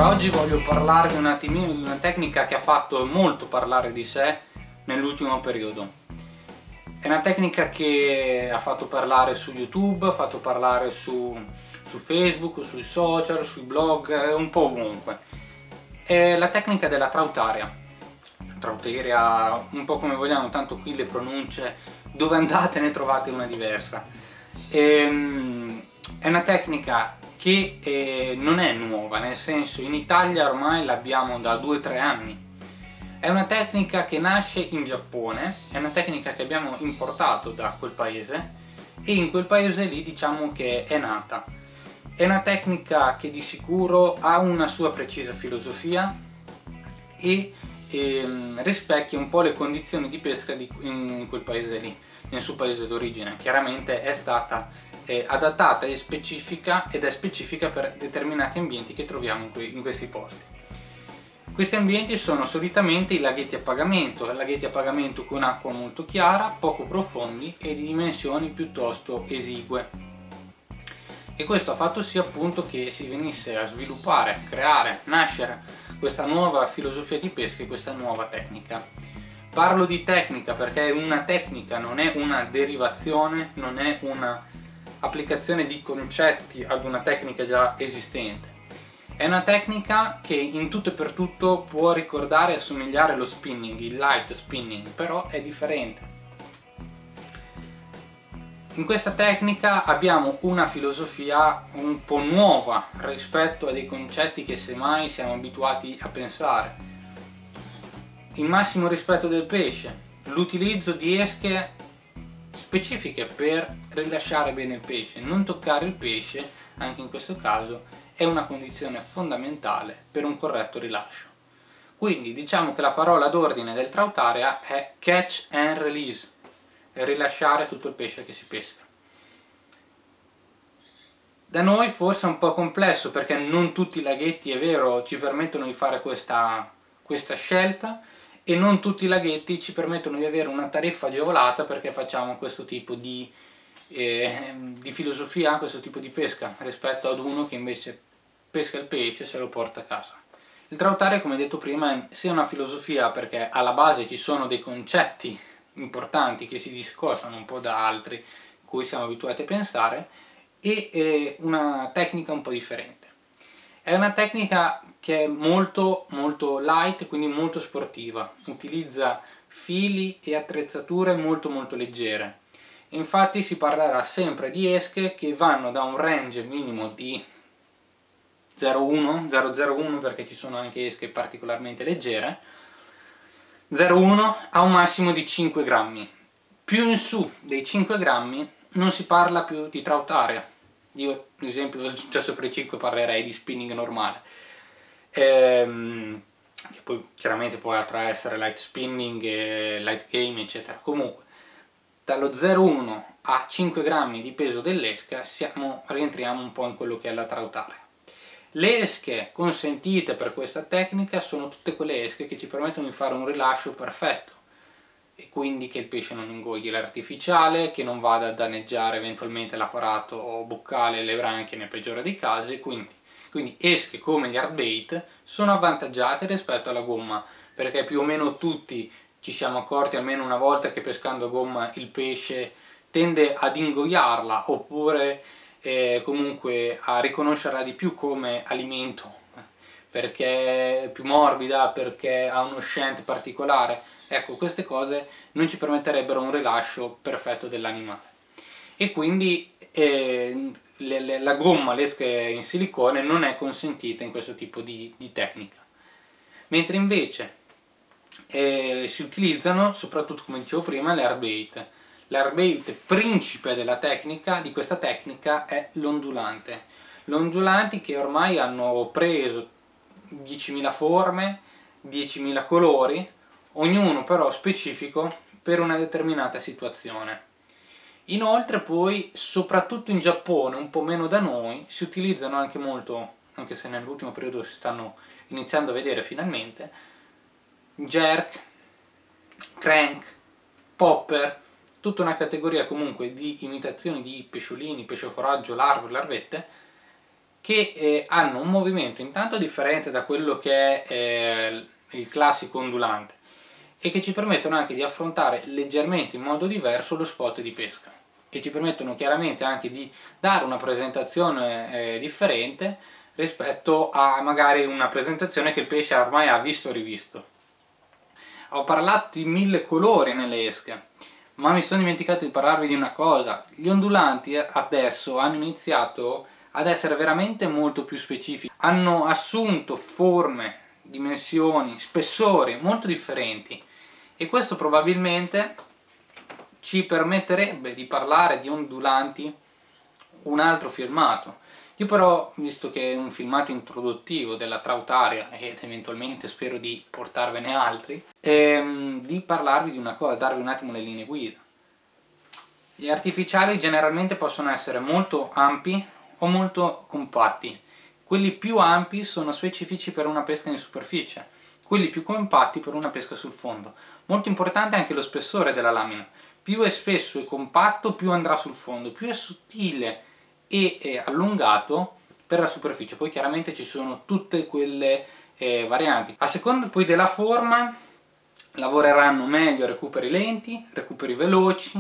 Allora, oggi voglio parlarvi un attimino di una tecnica che ha fatto molto parlare di sé nell'ultimo periodo. È una tecnica che ha fatto parlare su YouTube, ha fatto parlare su Facebook, sui social, sui blog, un po' ovunque. È la tecnica della trautaria. Trautaria, un po' come vogliamo, tanto qui le pronunce, dove andate ne trovate una diversa. È una tecnica che non è nuova, nel senso, in Italia ormai l'abbiamo da 2-3 anni. È una tecnica che nasce in Giappone, è una tecnica che abbiamo importato da quel paese e in quel paese lì diciamo che è nata. È una tecnica che di sicuro ha una sua precisa filosofia e rispecchia un po' le condizioni di pesca in quel paese lì, nel suo paese d'origine. Chiaramente è stata adattata e specifica, ed è specifica per determinati ambienti che troviamo in questi posti. Questi ambienti sono solitamente i laghetti a pagamento con acqua molto chiara, poco profondi e di dimensioni piuttosto esigue. E questo ha fatto sì appunto che si venisse a sviluppare, creare, nascere questa nuova filosofia di pesca e questa nuova tecnica. Parlo di tecnica perché è una tecnica, non è una derivazione, non è una applicazione di concetti ad una tecnica già esistente. È una tecnica che in tutto e per tutto può ricordare e assomigliare allo spinning, il light spinning, però è differente. In questa tecnica abbiamo una filosofia un po' nuova rispetto a dei concetti che semmai siamo abituati a pensare. Il massimo rispetto del pesce, l'utilizzo di esche specifiche per rilasciare bene il pesce, non toccare il pesce, anche in questo caso, è una condizione fondamentale per un corretto rilascio. Quindi diciamo che la parola d'ordine del trautaria è catch and release, rilasciare tutto il pesce che si pesca. Da noi forse è un po' complesso perché non tutti i laghetti, è vero, ci permettono di fare questa scelta e non tutti i laghetti ci permettono di avere una tariffa agevolata perché facciamo questo tipo di filosofia, questo tipo di pesca rispetto ad uno che invece pesca il pesce e se lo porta a casa. Il trautaria, come detto prima, è sia una filosofia perché alla base ci sono dei concetti importanti che si discostano un po' da altri cui siamo abituati a pensare e una tecnica un po' differente. È una tecnica che è molto light, quindi molto sportiva, utilizza fili e attrezzature molto leggere. Infatti si parlerà sempre di esche che vanno da un range minimo di 0,1 perché ci sono anche esche particolarmente leggere, 0,1 a un massimo di 5 grammi. Più in su dei 5 grammi non si parla più di trautaria. Io ad esempio già sopra i 5 parlerei di spinning normale, che poi chiaramente può essere light spinning, light game eccetera. Comunque dallo 0,1 a 5 grammi di peso dell'esca rientriamo un po' in quello che è la trautaria. Le esche consentite per questa tecnica sono tutte quelle esche che ci permettono di fare un rilascio perfetto e quindi che il pesce non ingogli l'artificiale, che non vada a danneggiare eventualmente l'apparato boccale e le branchie nel peggiore dei casi. Quindi esche come gli hardbait sono avvantaggiate rispetto alla gomma, perché più o meno tutti ci siamo accorti almeno una volta che pescando a gomma il pesce tende ad ingoiarla oppure comunque a riconoscerla di più come alimento, perché è più morbida, perché ha uno scent particolare. Ecco, queste cose non ci permetterebbero un rilascio perfetto dell'animale e quindi la gomma, l'esca in silicone non è consentita in questo tipo di tecnica, mentre invece si utilizzano soprattutto, come dicevo prima, le hardbait. L'hardbait principe di questa tecnica è l'ondulante. L'ondulanti che ormai hanno preso 10.000 forme, 10.000 colori, ognuno però specifico per una determinata situazione. Inoltre poi, soprattutto in Giappone, un po' meno da noi, si utilizzano anche molto, anche se nell'ultimo periodo si stanno iniziando a vedere finalmente, jerk, crank, popper, tutta una categoria comunque di imitazioni di pesciolini, pesce foraggio, larve, larvette, che hanno un movimento intanto differente da quello che è il classico ondulante e che ci permettono anche di affrontare leggermente in modo diverso lo spot di pesca e ci permettono chiaramente anche di dare una presentazione differente rispetto a magari una presentazione che il pesce ormai ha visto e rivisto. Ho parlato di 1000 colori nelle esche, ma mi sono dimenticato di parlarvi di una cosa: gli ondulanti adesso hanno iniziato ad essere veramente molto più specifici, hanno assunto forme, dimensioni, spessori molto differenti e questo probabilmente ci permetterebbe di parlare di ondulanti un altro filmato. Io però, visto che è un filmato introduttivo della Trautaria ed eventualmente spero di portarvene altri, di parlarvi di una cosa, darvi un attimo le linee guida. Gli artificiali generalmente possono essere molto ampi o molto compatti. Quelli più ampi sono specifici per una pesca in superficie, quelli più compatti per una pesca sul fondo. Molto importante anche lo spessore della lamina. Più è spesso e compatto, più andrà sul fondo, più è sottile e allungato per la superficie. Poi chiaramente ci sono tutte quelle varianti. A seconda poi della forma lavoreranno meglio recuperi lenti, recuperi veloci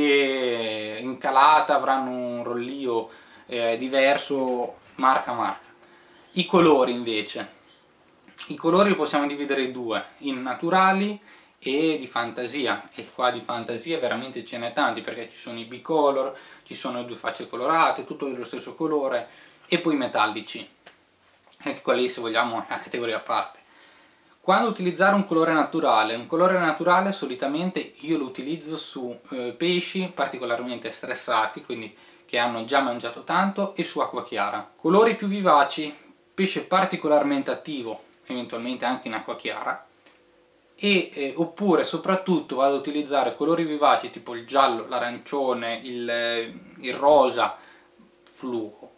e in calata avranno un rollio diverso marca a marca. I colori invece, i colori li possiamo dividere in due, in naturali e di fantasia, e qua di fantasia veramente ce n'è tanti perché ci sono i bicolor, ci sono due facce colorate, tutto dello stesso colore, e poi i metallici, anche quelli se vogliamo è una categoria a parte. Quando utilizzare un colore naturale solitamente io lo utilizzo su pesci particolarmente stressati, quindi che hanno già mangiato tanto, e su acqua chiara. Colori più vivaci, pesce particolarmente attivo, eventualmente anche in acqua chiara, oppure soprattutto vado ad utilizzare colori vivaci tipo il giallo, l'arancione, il rosa fluo,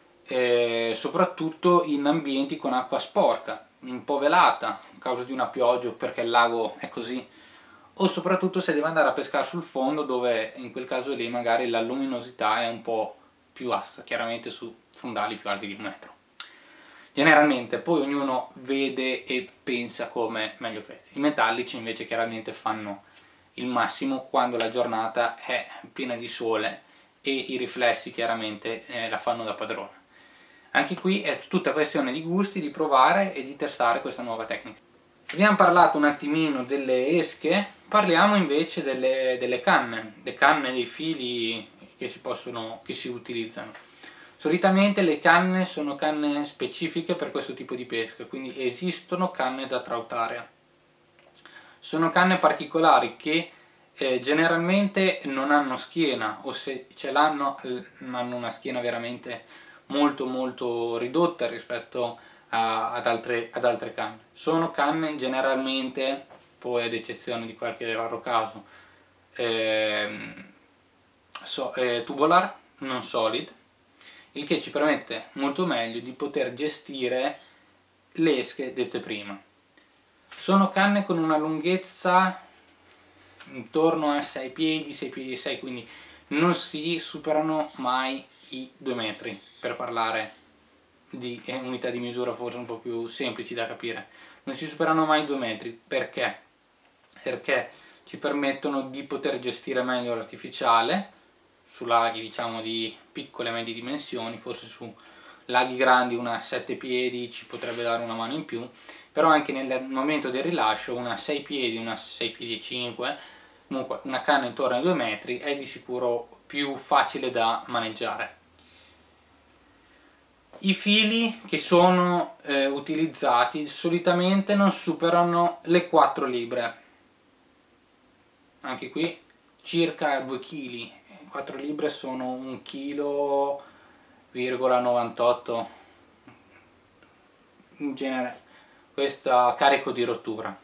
soprattutto in ambienti con acqua sporca, un po' velata a causa di una pioggia o perché il lago è così, o soprattutto se deve andare a pescare sul fondo, dove in quel caso lì magari la luminosità è un po' più bassa, chiaramente su fondali più alti di 1 metro. Generalmente poi ognuno vede e pensa come meglio crede. I metallici invece chiaramente fanno il massimo quando la giornata è piena di sole e i riflessi chiaramente la fanno da padrone. Anche qui è tutta questione di gusti, di provare e di testare questa nuova tecnica. Abbiamo parlato un attimino delle esche, parliamo invece delle canne, le canne dei fili che si utilizzano. Solitamente le canne sono canne specifiche per questo tipo di pesca, quindi esistono canne da Trautaria. Sono canne particolari che generalmente non hanno schiena, o se ce l'hanno hanno una schiena veramente molto ridotta rispetto ad altre canne. Sono canne generalmente, poi ad eccezione di qualche raro caso, tubular, non solid, il che ci permette molto meglio di poter gestire le esche dette prima. Sono canne con una lunghezza intorno a 6 piedi, 6 piedi e 6, quindi non si superano mai i 2 metri, per parlare di unità di misura forse un po' più semplici da capire. Non si superano mai i 2 metri, perché? Perché ci permettono di poter gestire meglio l'artificiale su laghi diciamo di piccole e medie dimensioni, forse su laghi grandi una 7 piedi ci potrebbe dare una mano in più, però anche nel momento del rilascio una 6 piedi, una 6 piedi e 5, comunque una canna intorno ai 2 metri è di sicuro più facile da maneggiare. I fili che sono utilizzati solitamente non superano le 4 libre, anche qui circa 2 kg. 4 libre sono 1,98 kg in genere, questo carico di rottura.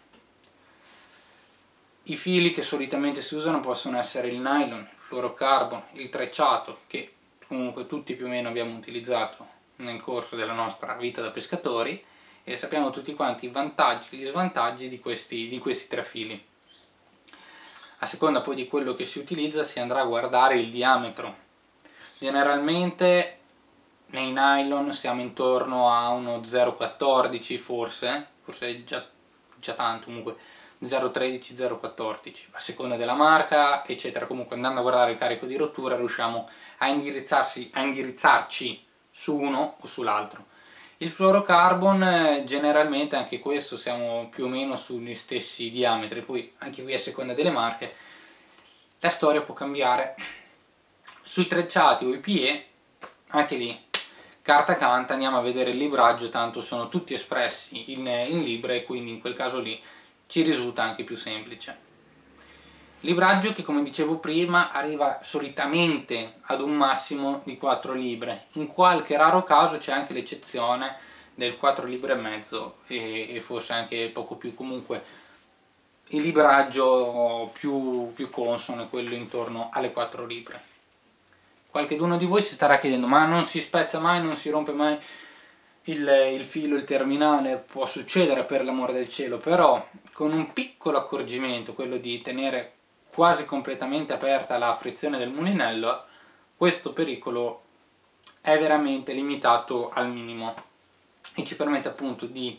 I fili che solitamente si usano possono essere il nylon, il fluorocarbon, il trecciato, che comunque tutti più o meno abbiamo utilizzato nel corso della nostra vita da pescatori, e sappiamo tutti quanti i vantaggi e gli svantaggi di questi 3 fili. A seconda poi di quello che si utilizza si andrà a guardare il diametro. Generalmente nei nylon siamo intorno a uno 0,14 forse è già tanto, comunque 0,13, 0,14 a seconda della marca eccetera. Comunque andando a guardare il carico di rottura riusciamo a indirizzarci su uno o sull'altro. Il fluorocarbon generalmente anche questo siamo più o meno sugli stessi diametri, poi anche qui a seconda delle marche la storia può cambiare. Sui trecciati o i PE anche lì carta canta, andiamo a vedere il libraggio, tanto sono tutti espressi in libbre e quindi in quel caso lì ci risulta anche più semplice. Libraggio che, come dicevo prima, arriva solitamente ad un massimo di 4 libre, in qualche raro caso c'è anche l'eccezione del 4 libre e mezzo e forse anche poco più. Comunque il libraggio più consono è quello intorno alle 4 libre. Qualcheduno di voi si starà chiedendo: ma non si spezza mai, non si rompe mai il filo, il terminale? Può succedere, per l'amore del cielo, però con un piccolo accorgimento, quello di tenere quasi completamente aperta la frizione del mulinello, questo pericolo è veramente limitato al minimo e ci permette appunto di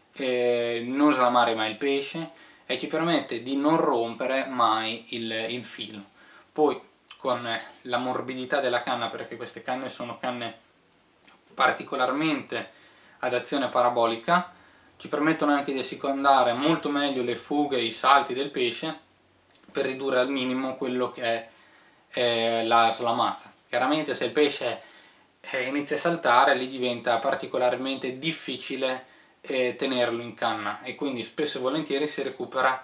non slamare mai il pesce e ci permette di non rompere mai il filo. Poi con la morbidità della canna, perché queste canne sono canne particolarmente ad azione parabolica, ci permettono anche di assecondare molto meglio le fughe e i salti del pesce per ridurre al minimo quello che è la slamata. Chiaramente se il pesce inizia a saltare, lì diventa particolarmente difficile tenerlo in canna e quindi spesso e volentieri si recupera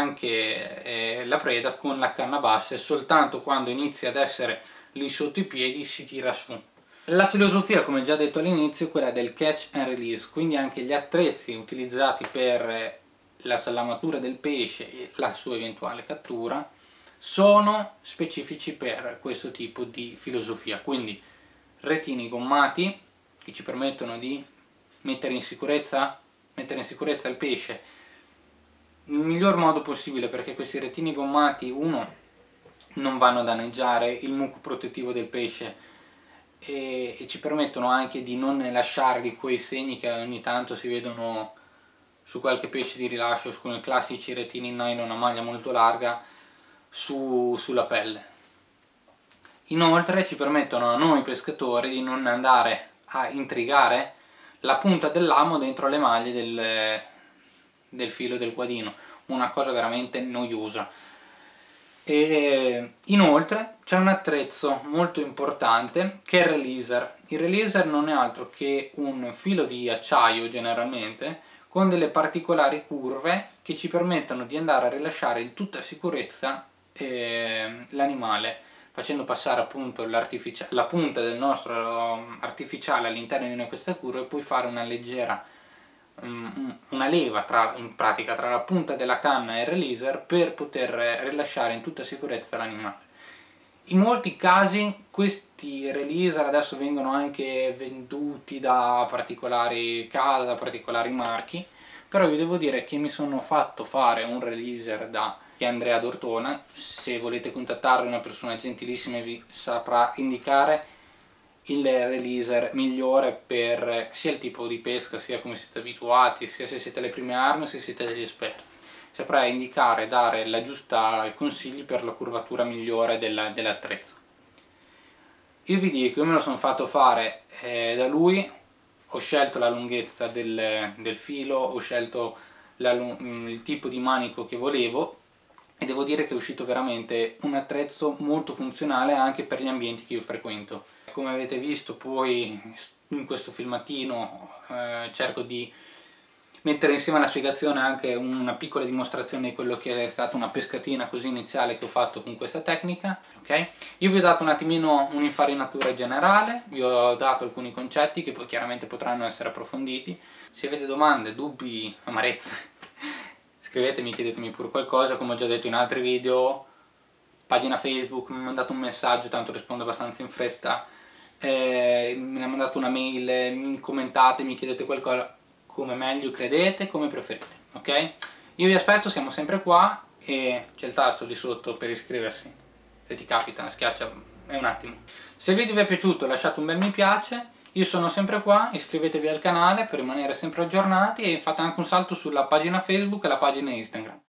anche la preda con la canna bassa e soltanto quando inizia ad essere lì sotto i piedi si tira su. La filosofia, come già detto all'inizio, è quella del catch and release, quindi anche gli attrezzi utilizzati per la slamatura del pesce e la sua eventuale cattura sono specifici per questo tipo di filosofia. Quindi retini gommati che ci permettono di mettere in sicurezza il pesce nel miglior modo possibile, perché questi retini gommati, uno, non vanno a danneggiare il muco protettivo del pesce e ci permettono anche di non lasciargli quei segni che ogni tanto si vedono su qualche pesce di rilascio, con i classici retini in nylon a maglia molto larga sulla pelle. Inoltre ci permettono a noi pescatori di non andare a intrigare la punta dell'amo dentro le maglie del filo del guadino, una cosa veramente noiosa. E inoltre c'è un attrezzo molto importante che è il releaser. Il releaser non è altro che un filo di acciaio generalmente con delle particolari curve che ci permettono di andare a rilasciare in tutta sicurezza l'animale, facendo passare appunto la punta del nostro artificiale all'interno di una di queste curve e poi fare una leggera una leva in pratica tra la punta della canna e il releaser per poter rilasciare in tutta sicurezza l'animale. In molti casi questi releaser adesso vengono anche venduti da particolari case, da particolari marchi, però vi devo dire che mi sono fatto fare un releaser da Andrea Dortona. Se volete contattarlo, è una persona gentilissima e vi saprà indicare il releaser migliore per sia il tipo di pesca, sia come siete abituati, sia se siete alle prime armi o se siete degli esperti. Saprà indicare e dare la giusta consigli per la curvatura migliore dell'attrezzo. Io vi dico, io me lo sono fatto fare da lui, ho scelto la lunghezza del filo, ho scelto il tipo di manico che volevo e devo dire che è uscito veramente un attrezzo molto funzionale anche per gli ambienti che io frequento. Come avete visto poi in questo filmatino cerco di mettere insieme alla spiegazione anche una piccola dimostrazione di quello che è stata una pescatina così iniziale che ho fatto con questa tecnica. Okay? Io vi ho dato un attimino un'infarinatura generale, vi ho dato alcuni concetti che poi chiaramente potranno essere approfonditi. Se avete domande, dubbi, amarezze, scrivetemi, chiedetemi pure qualcosa, come ho già detto in altri video, pagina Facebook, mi mandate un messaggio, tanto rispondo abbastanza in fretta, mi mandate una mail, mi commentate, mi chiedete qualcosa, come meglio credete, come preferite, ok? Io vi aspetto, siamo sempre qua e c'è il tasto lì sotto per iscriversi, se ti capita, schiaccia, è un attimo. Se il video vi è piaciuto lasciate un bel mi piace, Io sono sempre qua, iscrivetevi al canale per rimanere sempre aggiornati e fate anche un salto sulla pagina Facebook e la pagina Instagram.